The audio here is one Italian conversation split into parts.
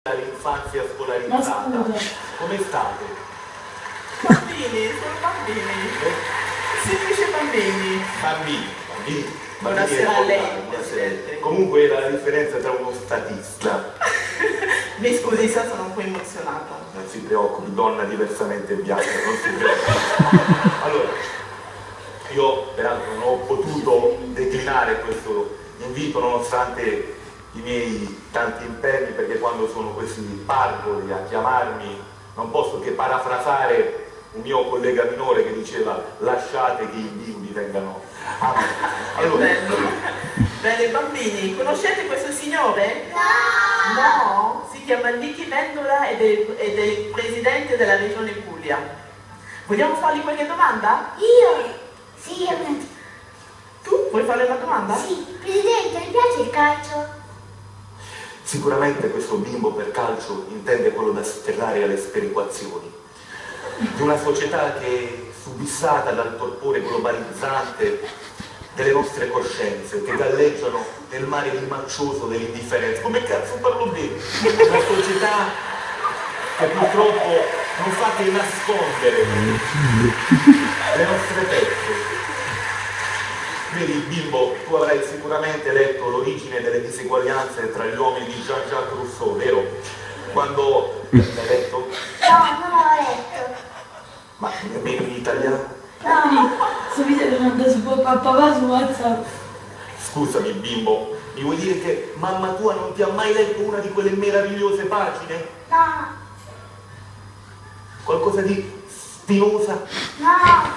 L'infanzia scolarizzata. Come state? Bambini, sono bambini. Semplici bambini. Bambini. Buonasera a lei, Presidente. Comunque era la differenza tra uno statista. Mi scusi, sa, sono un po' emozionata. Non si preoccupi, donna diversamente bianca, non si preoccupi. Allora, io peraltro non ho potuto declinare questo invito nonostante i miei tanti impegni, perché quando sono questi pargoli a chiamarmi non posso che parafrasare un mio collega minore che diceva lasciate che i bimbi vengano a me. Allora, bene bambini, conoscete questo signore? No! No? Si chiama Nichi Vendola ed è il presidente della regione Puglia. Vogliamo fargli qualche domanda? Io? Sì, io. Tu vuoi fare una domanda? Sì, Presidente, mi piace il calcio? sicuramente questo bimbo per calcio intende quello da sterrare alle sperequazioni di una società che è subissata dal torpore globalizzante delle nostre coscienze che galleggiano nel mare limaccioso dell'indifferenza. Come cazzo parlo bene? Una società che purtroppo non fa che nascondere le nostre teste. Vedi bimbo, tu avrai sicuramente letto L'origine delle diseguaglianze tra gli uomini di Jean-Jacques Rousseau, vero? Quando l'hai letto? No, non l'ho letto. Ma nemmeno in italiano? No. Sto video lo manda su papà su WhatsApp. Scusami bimbo, mi vuoi dire che mamma tua non ti ha mai letto una di quelle meravigliose pagine? No. Qualcosa di Spinoza? No.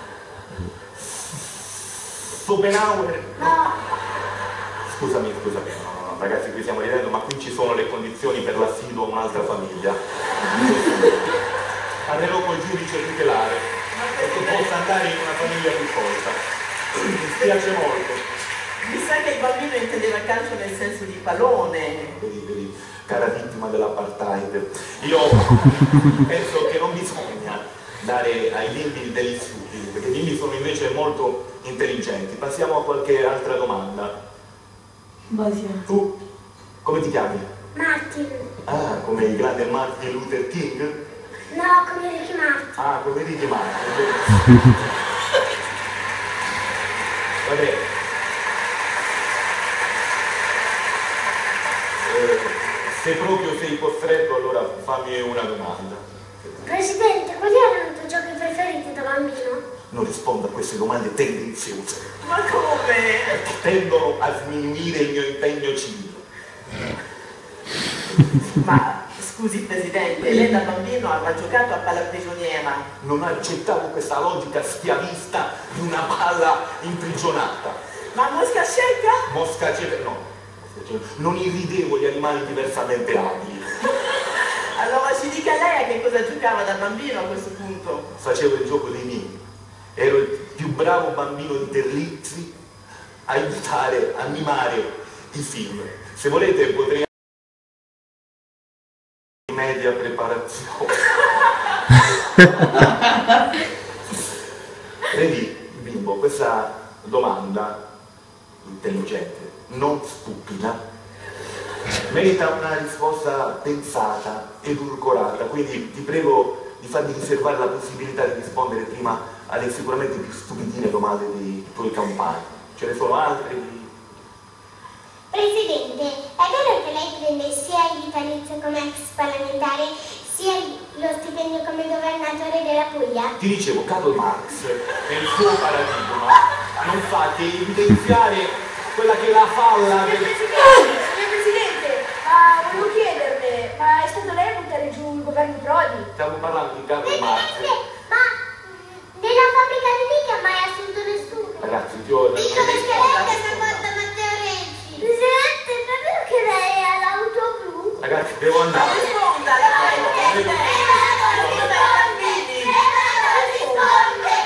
Schopenhauer? No. Scusami, no, ragazzi, qui stiamo ridendo, ma qui ci sono le condizioni per l'affido a un'altra famiglia. Parlerò col giudice tutelare, perché possa andare in una famiglia più colta. Mi spiace molto. Mi sa che il bambino intendeva calcio nel senso di pallone. Vedi, cara vittima dell'apartheid. Io penso che non bisogna dare ai bimbi degli stupidi, perché i bimbi sono invece molto intelligenti. Passiamo a qualche altra domanda. Basia. Tu, come ti chiami? Martin. Ah, come il grande Martin Luther King? No, come Ricky Martin. Ah, come Ricky Martin. Vabbè. Se proprio sei costretto, allora fammi una domanda. Presidente, quali erano i tuoi giochi preferiti da bambino? Non rispondo a queste domande tendenziose, Ma come? perché tendono a sminuire il mio impegno civile. Ma scusi Presidente, lei da bambino aveva giocato a palla prigioniera. Non accettavo questa logica schiavista di una palla imprigionata. Ma mosca secca? Mosca cieca, no. Non irridevo gli animali diversamente abili. Allora ci dica lei a che cosa giocava da bambino a questo punto. Facevo il gioco dei mimi. Ero il più bravo bambino di Terlizzi a aiutare a mimare i film. Se volete potrei media preparazione. Vedi, bimbo, questa domanda intelligente, non stupida, merita una risposta pensata, edulcorata, quindi ti prego di farmi riservare la possibilità di rispondere prima alle sicuramente più stupidine domande dei tuoi compagni. Ce ne sono altre di... Presidente, è vero che lei prende sia il vitalizio come ex parlamentare sia lo stipendio come governatore della Puglia? Ti dicevo, Karl Marx, nel suo paradigma, non fa che evidenziare quella che è la falla del... Signor Presidente, volevo chiederle, ma è stato lei a buttare giù il governo Prodi? Stiamo parlando di Karl Marx. Presidente, ma nella fabbrica di Nick ha mai assunto nessuno? Ragazzi, io... Dico perché lei